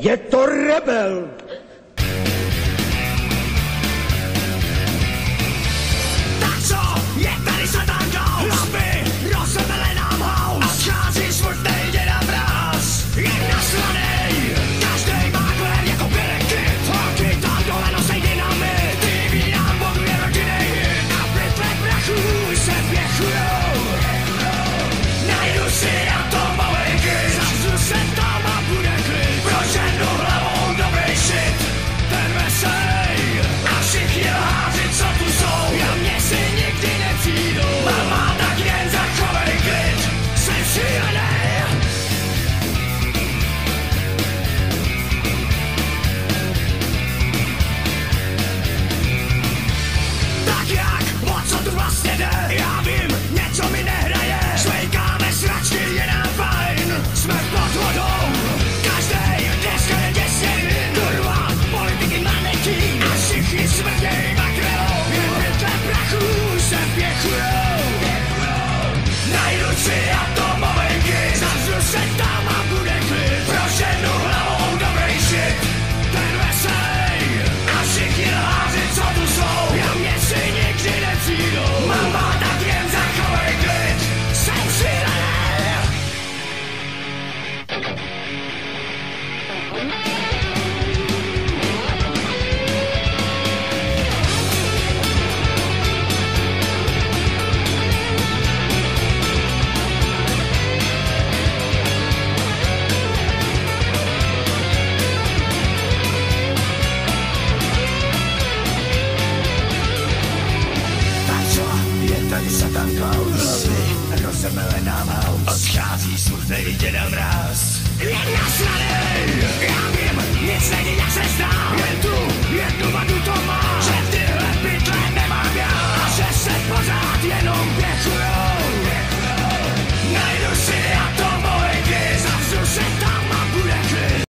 Je to rebel. Tak co? Je tady Satan Ghost. Hlavy rozebele nám house. A schází smutnej děda mráz. Je nasranej. Každej má kler jako Billy Holky tam dole nosej dynamit. TV nám boduje rodinnej hit. A pytle prachu se věchujou. Najdu si atomovej kit. Zavřu se tam a bude klid. Proženu hlavou dobrý shit. Ten vesej. A všichni lháři, co tu jsou. Na mě si nikdy nepřijdou. Mama, tak jen zachovej klid. Jsem šílený. Tak jak, o co tu vlastně jde? Já vím, něco mi nehraje. Švejkáme sračky, je nám fajn. Jsme pod vodou. Každej dneska je děsivý. Kurva, politiky manekín. A všichni smrděj makrelou. Jen pytle prachu se věchujou. Najdu si atomovej kit. Zavřu se tam a bude klid. Proženu hlavou dobrý shit. Ten vesej. A všichni lháři, co tu jsou. Na mě si nikdy nepřijdou. Mama, tak jen zachovej klid. Jsem šílený. Tak co? Je tady Satan Ghost. Rozemele nám house. Odchází smutnej děda mráz. Je nasranej. Já vím, nic není jak se zdá. Jen tu jednu vadu to